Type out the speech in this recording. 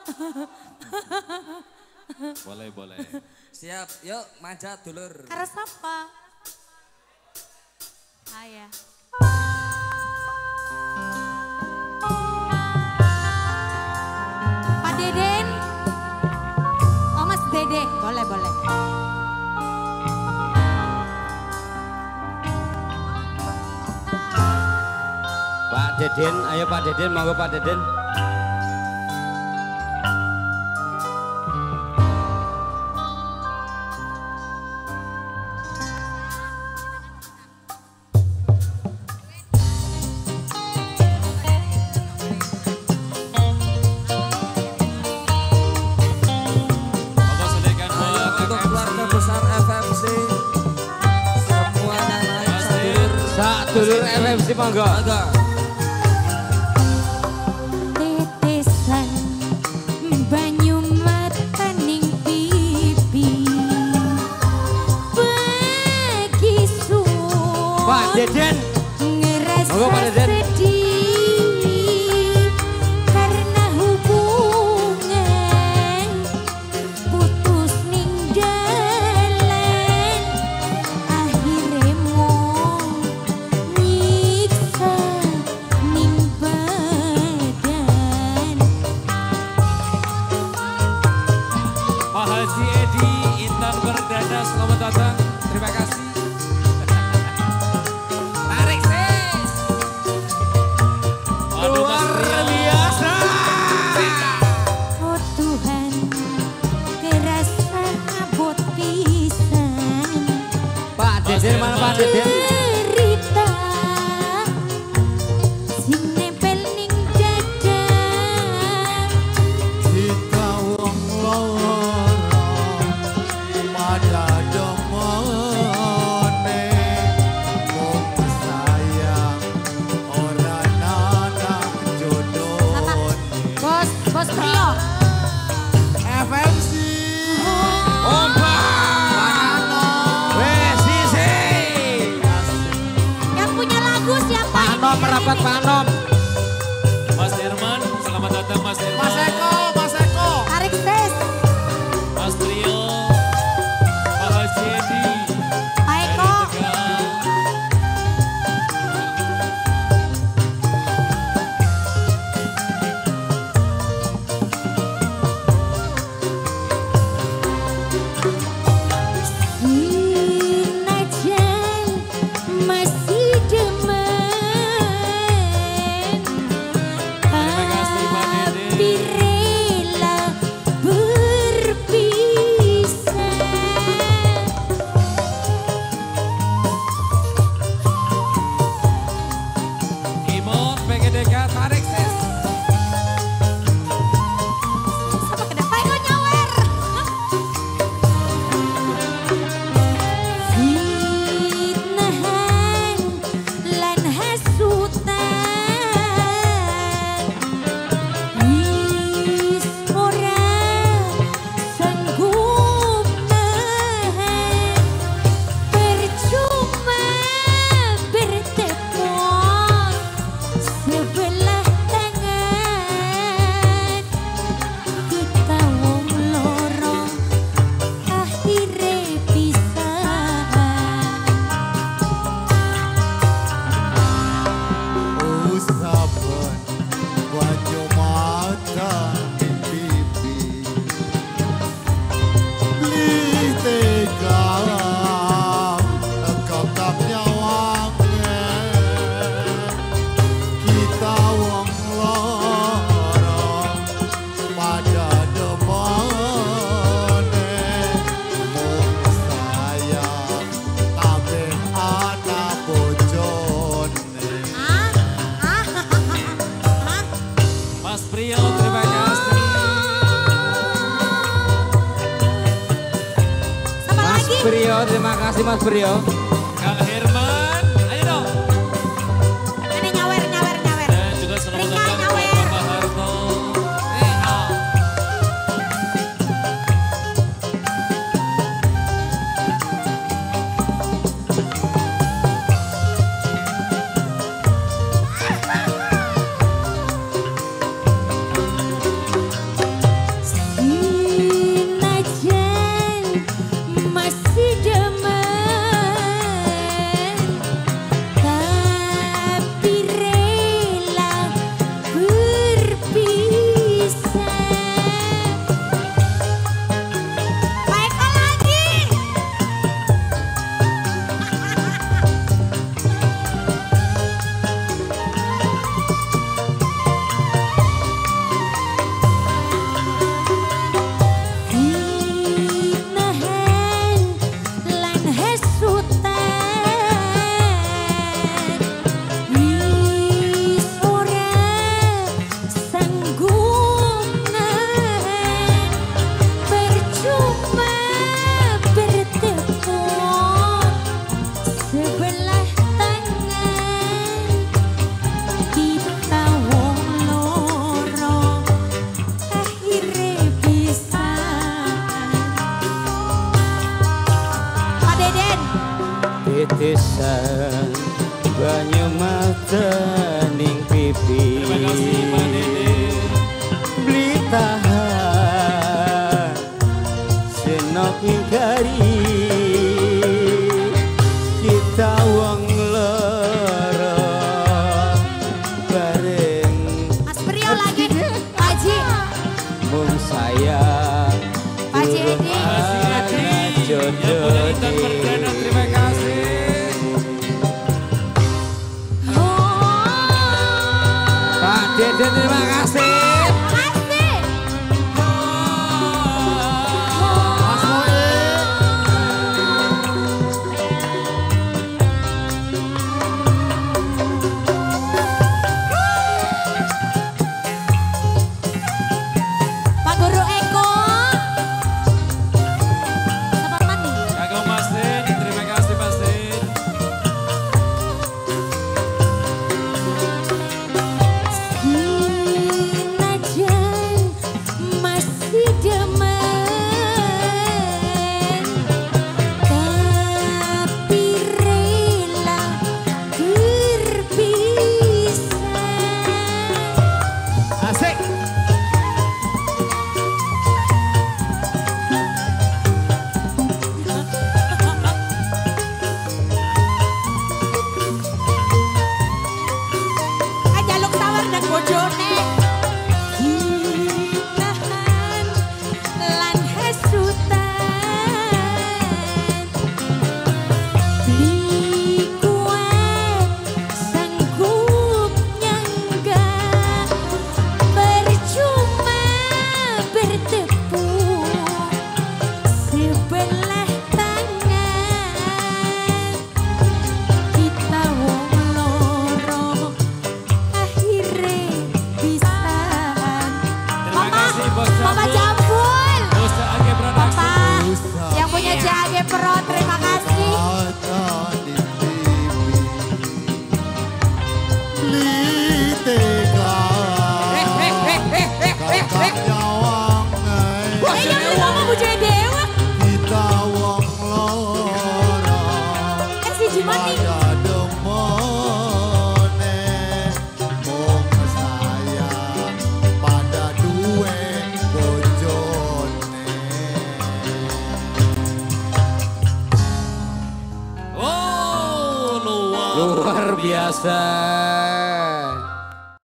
Boleh, boleh. Siap, yuk manjat dulur. Karo sapa? Ayah. Pak Deden. Oh Mas Dede, boleh boleh. Pak Deden, ayo Pak Deden, monggo Pak Deden. Untuk keluarga besar FMC semuanya naik sadulur. Sak dulur FMC monggo. Tetesan banyu mataning pipi bagi Pak Deden. ngerasa Monggo, Pak Deden. sedih karena hubungan putus ning dalan akhirnya mau nyiksa ning badan. Pak Haji Edi Intan Perdana, selamat datang. Terima kasih. Tarik sis. Aduh, Mas Luar Rio. biasa. Oh Tuhan, kerasa abot pisan. Pak Deden mana Pak Deden? Cerita sing nempel ning dada. Kita wong loro pada demone mung sayang ora nana jodoh Bos Prio. FMC Weh, sisi. Yang punya lagu siapa? Panom merapat Panom. Mas Herman, selamat datang Mas Herman. Mas Eko Tarik tes. Mas Trio. Pak Haji Edi. Pak Eko. Dari Tegal. Sinajan masih demen. Terima kasih, Pak Dede. Tapi rela berpisah. Imot, PGDK, tarik sis. Sama kenapa Eko nyawer? Fitnahan lan hasutan wis ora sanggup nahan, percuma bertepuk sebelah tangan. Kita wong loro akhire pisahan. usapan banyu mata ning pipi beli tegang kekap nyawange kita wong loro pada demone mung sayang kabeh anak bojone. Mas Prio, terima kasih. Sama Mas lagi. Prio, terima kasih Mas Prio. Kang Herman, ayo dong. Ini nyawer. Dan juga selamat Rika datang buat nyawer. Bapak Harto. titisan banyu mata ning pipi. Terima kasih Pak Dede. Beli tahan senok ngingkari kita wong loro bareng. Mas Priyo lagi, Pak Ji. Mung saya Pak Ji Edi. Yang punya Intan Perdana, terima kasih. Pak Dede terima kasih. Makasih. Mas Moe. Pak Guru Eko. Sahabat mandi. Kakak Mas Den, terima kasih Mas Den. Senajan masih demen, tapi rela berpisah. Asik. Jaluk tawar dan bojone ditahan lan hasutan beli kuat sanggup nyangga percuma bertepuk sebelah tangan kita wong loro akhirnya pisahan. Terima kasih Bos Mama Jambul. Jambul. Bos Age Production. Papa yang punya JAG Pro, terima kasih. Ada di Beli tega. Kakak nyawang Ini yang ngomong Bu Dewa. kita wong loro. Si Jimani. Ada demone mung sayang pada duwe bojone. Oh, luar. Luar biasa.